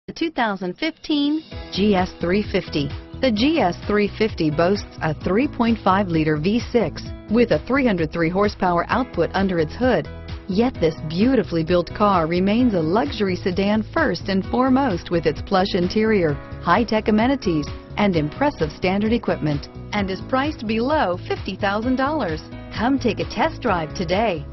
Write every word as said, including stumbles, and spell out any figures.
The two thousand fifteen G S three fifty. The G S three fifty boasts a three point five liter V six with a three hundred three horsepower output under its hood. Yet this beautifully built car remains a luxury sedan first and foremost with its plush interior, high-tech amenities, and impressive standard equipment, and is priced below fifty thousand dollars. Come take a test drive today.